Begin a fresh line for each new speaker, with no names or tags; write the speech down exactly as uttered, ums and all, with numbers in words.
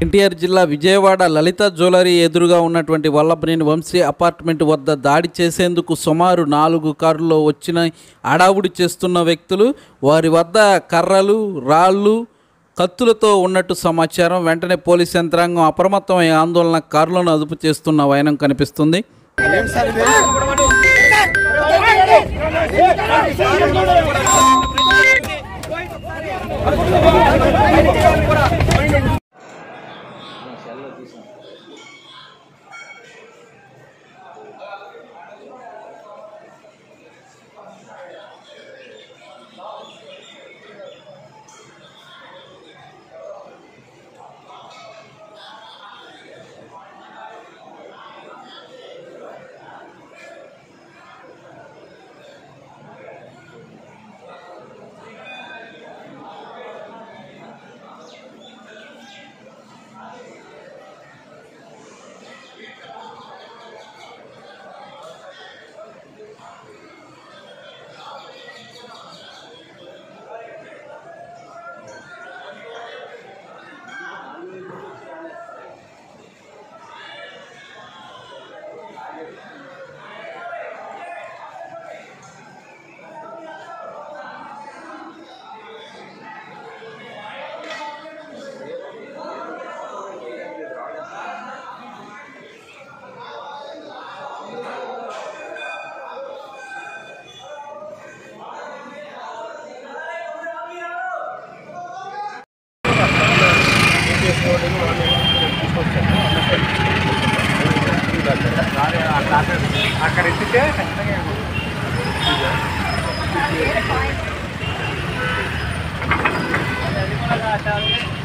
ఎన్టీఆర్ జిల్లా విజయవాడ లలిత జ్యువెలరీ ఎదురుగా ఉన్నటువంటి వల్లభనేని వంశీ అపార్ట్మెంట్ వద్ద దాడి చేసేందుకు సుమారు నాలుగు కారుల్లో వచ్చిన అడావుడి చేస్తున్న వ్యక్తులు వారి వద్ద కర్రలు రాళ్ళు కత్తులతో ఉన్నట్టు సమాచారం. వెంటనే పోలీస్ యంత్రాంగం అప్రమత్తమై ఆందోళన కారులను అదుపు చేస్తున్న వైనం కనిపిస్తుంది.
అక్కడ ఎత్తితే ఖచ్చితంగా